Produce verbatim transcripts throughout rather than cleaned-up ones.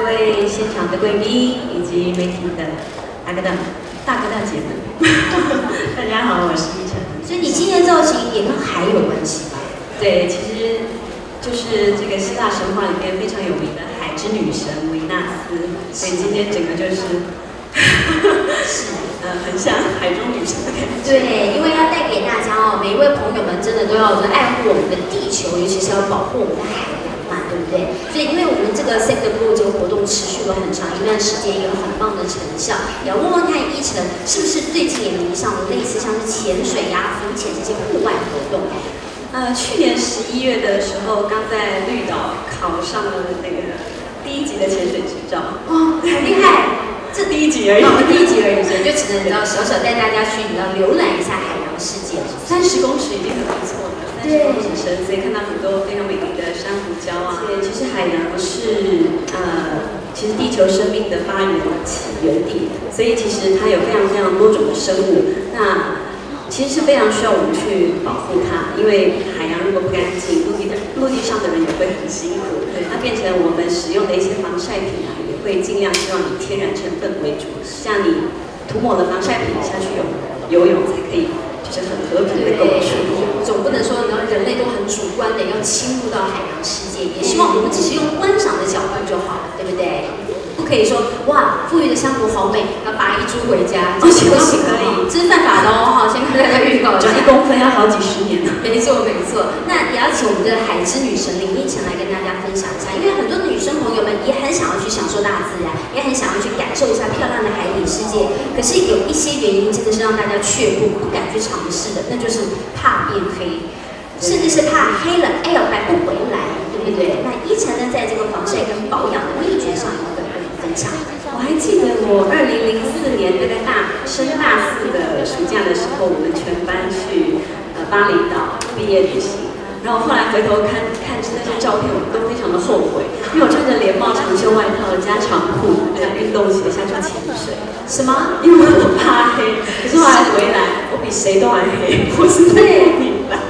各位现场的贵宾以及媒体的大哥大、大哥大姐们，大家好，我是依晨。 所以你今天造型也跟海有关系吧？ 对，其实就是这个希腊神话里面非常有名的海之女神维纳斯，所以今天整个就是。呃，很像海中女神的感觉。 对，因为要带给大家哦，每一位朋友们真的都要爱护我们的地球，尤其是要保护我们的海洋嘛，对不对？所以，因为我们这个 Save the Blue 这个活动持续了很长一段时间，有很棒的成效。也要问问看依晨，是不是最近也迷上了类似像是潜水呀、浮潜这些户外活动？ 呃，去年十一月的时候，刚在绿岛考上了那个第一级的潜水执照。 哦，很厉害！ 这第一集而已， 我们第一集而已，所以就只能你知道小小带大家去，你知道浏览一下海洋世界。 三十公尺已经很不错了，三十公尺深，所以看到很多非常美丽的珊瑚礁啊。对，其实海洋是呃，其实地球生命的发源起源地，所以其实它有非常非常多种的生物。那其实是非常需要我们去保护它，因为海洋如果不干净，陆地的陆地上的人也会很辛苦。对，它变成我们使用的一些防晒品啊。会尽量希望以天然成分为主，像你涂抹了防晒品下去游游泳才可以，就是很和平的共处。 总不能说然后人类都很主观的要侵入到海洋世界，也希望我们只是用观赏的角度就好了，对不对？不可以说哇，富裕的香菇好美，要拔一株回家，这是不行可以，这是犯法的哦。好，先跟大家预告一下， 长一公分要好几十年呢。 没错没错，那也要请我们的海之女神林依晨来跟大家分享一下，因为很多女生朋友们也很想要去享受大自然，也很想要去感受一下漂亮的海底世界，可是有一些原因真的是让大家却步，不敢去尝试的，那就是怕变黑，甚至是怕黑了，哎呦白不回来，对不对？那依晨呢，在这个防晒跟保养的秘诀上有没有跟我们分享？ 我还记得我二零零四年大概大升大四的暑假的时候，我们全班去呃巴厘岛毕业旅行。然后后来回头看看那些照片，我们都非常的后悔，因为我穿着连帽长袖外套加长裤加运动鞋下去潜水。 什么？ 因为我怕黑，可是后来回来，我比谁都还黑，我是最明白。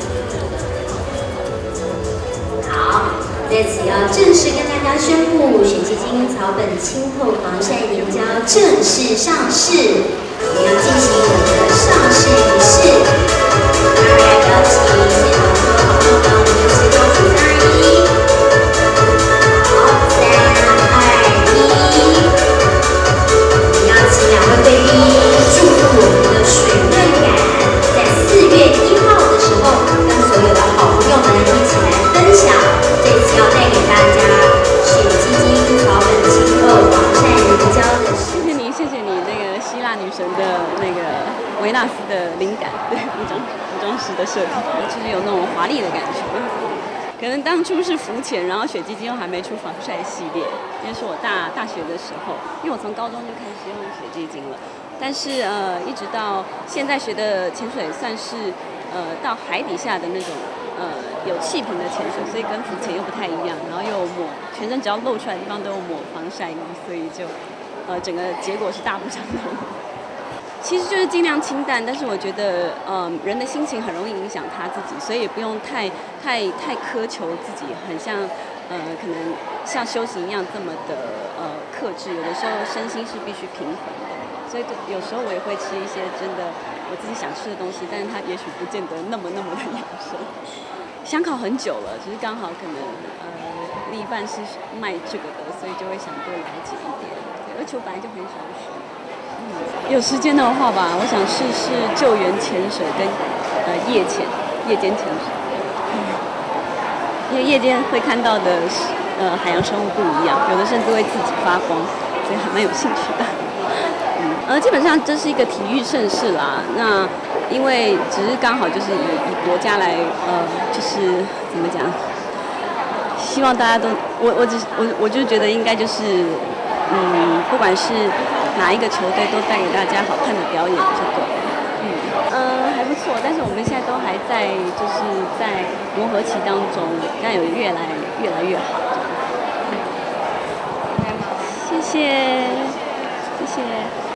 好，在此要正式跟大家宣布，雪肌精草本清透防晒凝胶正式上市，我们要进行我们的上市仪式。当然邀请现场所有好朋友们，我们是倒数三二一，好，三二一，我们要请两位贵宾祝福我们的水润感，在四月一号的时候，跟所有的好朋友们一起来分享。这次要带给大家雪肌精草本清透防晒凝胶的。 谢谢你，谢谢你那个希腊女神的那个维纳斯的灵感，对服装服装师的设计，就是有那种华丽的感觉。可能当初是浮潜，然后雪肌精又还没出防晒系列，因为是我大大学的时候，因为我从高中就开始用雪肌精了。但是呃，一直到现在学的潜水算是呃到海底下的那种呃有气瓶的潜水，所以跟浮潜又不太一样。然后又抹全身只要露出来的地方都有抹防晒衣，所以就呃整个结果是大不相同。其实就是尽量清淡，但是我觉得，嗯、呃，人的心情很容易影响他自己，所以也不用太、太、太苛求自己，很像，呃，可能像修行一样这么的呃克制。有的时候身心是必须平衡的，所以有时候我也会吃一些真的我自己想吃的东西，但是它也许不见得那么那么的养生。想考很久了，只是刚好可能呃另一半是卖这个的，所以就会想多了解一点。而且我本来就很喜欢学。有时间的话吧，我想试试救援潜水跟呃夜潜、夜间潜水，嗯，因为夜间会看到的呃海洋生物不一样，有的甚至会自己发光，所以还蛮有兴趣的。嗯，呃，基本上这是一个体育盛事啦。那因为只是刚好就是以以国家来呃，就是怎么讲，希望大家都我我只我我就觉得应该就是嗯，不管是哪一个球队都带给大家好看的表演就够了。嗯，呃，还不错，但是我们现在都还在就是在磨合期当中，但有越来越来越好。谢谢，谢谢。